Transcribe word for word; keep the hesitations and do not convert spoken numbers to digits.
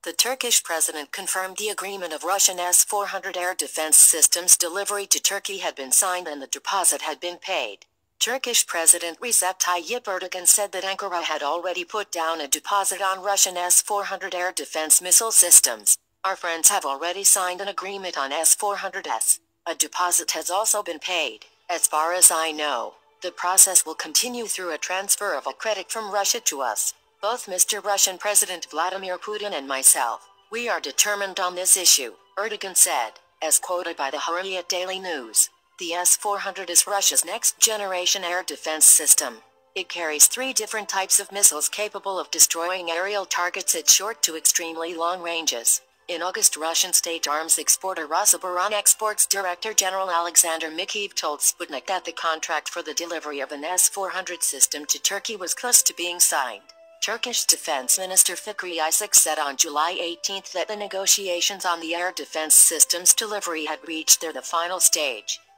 the Turkish president confirmed the agreement of Russian S four hundred air defense systems delivery to Turkey had been signed and the deposit had been paid. Turkish President Recep Tayyip Erdogan said that Ankara had already put down a deposit on Russian S four hundred air defense missile systems. Our friends have already signed an agreement on S four hundred S. A deposit has also been paid. As far as I know, the process will continue through a transfer of a credit from Russia to us. Both Mister Russian President Vladimir Putin and myself, we are determined on this issue, Erdogan said, as quoted by the Hurriyet Daily news. The S four hundred is Russia's next-generation air defense system. It carries three different types of missiles capable of destroying aerial targets at short to extremely long ranges. In August, Russian state arms exporter Rosoboronexport's Director General Alexander Mikheev told Sputnik that the contract for the delivery of an S four hundred system to Turkey was close to being signed. Turkish Defense Minister Fikri Isaac said on July eighteenth that the negotiations on the air defense system's delivery had reached their the final stage.